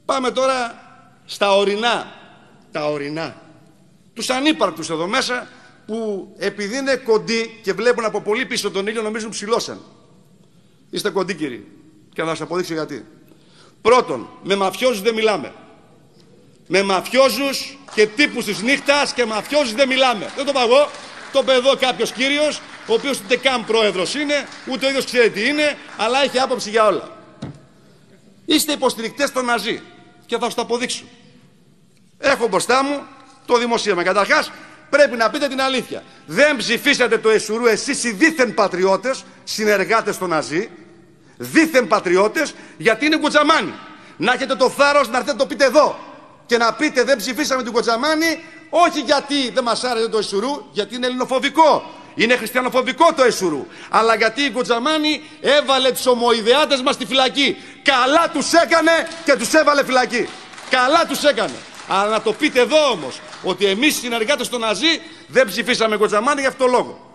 Πάμε τώρα στα ορεινά. Τα ορεινά. Τους ανύπαρκτους εδώ μέσα που επειδή είναι κοντοί και βλέπουν από πολύ πίσω τον ήλιο νομίζουν ψηλώσαν. Είστε κοντοί κύριοι. Και θα σας αποδείξω γιατί. Πρώτον, με μαφιόζους δεν μιλάμε. Με μαφιόζους και τύπους της νύχτας και μαφιόζους δεν μιλάμε. Δεν το πάω εγώ. Το είπε εδώ κάποιος κύριος, ο οποίος ούτε καν πρόεδρος είναι, ούτε ο ίδιος ξέρει τι είναι, αλλά έχει άποψη για όλα. Είστε υποστηρικτές των Ναζί και θα σας το αποδείξω. Έχω μπροστά μου το δημοσίευμα. Καταρχάς, πρέπει να πείτε την αλήθεια. Δεν ψηφίσατε το Εσουρού εσείς οι δίθεν πατριώτες, συνεργάτες των Ναζί, δίθεν πατριώτες, γιατί είναι Κοτζαμάνι. Να έχετε το θάρρος να έρθετε να το πείτε εδώ και να πείτε δεν ψηφίσαμε την Κοτζαμάνι, όχι γιατί δεν μας άρεσε το Εσουρού, γιατί είναι ελληνοφοβικό. Είναι χριστιανοφοβικό το Εσουρού. Αλλά γιατί η Κοτζαμάνι έβαλε τους ομοειδεάτες μας στη φυλακή. Καλά τους έκανε και τους έβαλε φυλακή. Καλά τους έκανε. Αλλά να το πείτε εδώ όμως, ότι εμείς οι συνεργάτες των Ναζί δεν ψηφίσαμε Κοτζαμάνι για αυτόν τον λόγο.